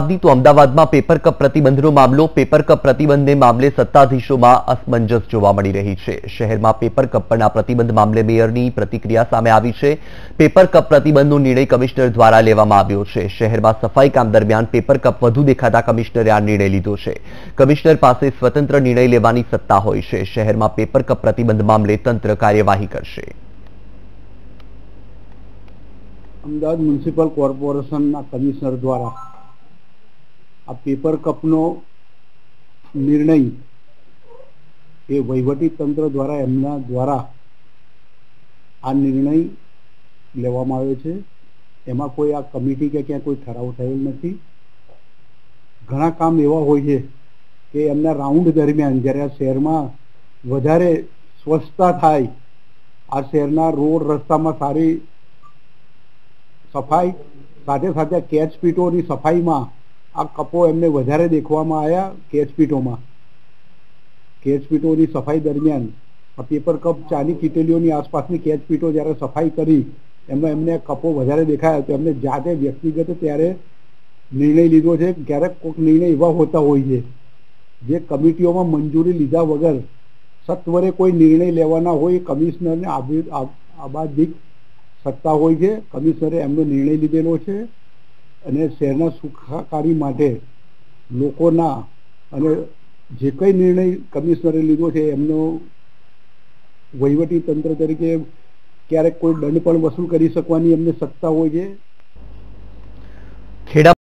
तो अमदावादમાં paper cup પ્રતિબંધનો મામલો paper cup પ્રતિબંધને મામલે સત્તાધીશોમાં અસમંજસ જોવા મળી રહી છે। શહેરમાં પેપર કપ પરના પ્રતિબંધ મામલે મેયરની પ્રતિક્રિયા સામે આવી છે। પેપર કપ પ્રતિબંધનો નિર્ણય કમિશનર દ્વારા લેવામાં આવ્યો છે। શહેરમાં સફાઈ કામ દરમિયાન પેપર કપ વધુ દેખાતા કમિશનરે આ નિર્ણય લીધો છે। કમિશનર પાસે સ્વતંત્ર નિર્ણય લેવાની સત્તા હોય છે। શહેરમાં પેપર કપ પ્રતિબંધ મામલે તંત્ર કાર્યવાહી કરશે। અમદાવાદ મ્યુનિસિપલ કોર્પોરેશનના કમિશનર દ્વારા आ पेपर कपनो निर्णय ए वहीवटी तंत्र द्वारा एमना द्वारा आ निर्णय लेवामां आव्यो छे। एमां कोई आ कमिटी के क्या कोई ठराव थयेल नथी। घणा काम एवा होय छे के एमना राउंड दरमियान ज्यारे आ शहेरमां वधारे स्वच्छता थाय, आ शहेरना रोड रस्तामां सारी सफाई साथे साथे केच पीटोनी सफाईमां आ कपो एमने वधारे देखवामां आया। केच पीटोनी सफाई दरमियान आ पेपर कप चानी किटेलीओनी आसपासनी केच पीटो ज्यारे सफाई करी एमने कपो वधारे देखाया तो एमने जाते व्यक्तिगत त्यारे निर्णय लीधो छे। क्यारेक कोईक निर्णय एवा होता होय छे जे कमिटीओमां मंजूरी लीधा वगर सत्वरे कोई निर्णय लेवाना होय कमिशनरने आबाधिक सत्ता होय छे। कमिशनरे एमनो निर्णय लीधेलो छे અને શહેરના સુખાકારી માટે લોકોના અને જે કંઈ નિર્ણય કમિશનરે લીધો છે એમનો વહીવટી તંત્ર તરીકે ક્યારેક કોઈ દંડ પણ વસૂલ કરી શકવાની એમને સત્તા હોય છે।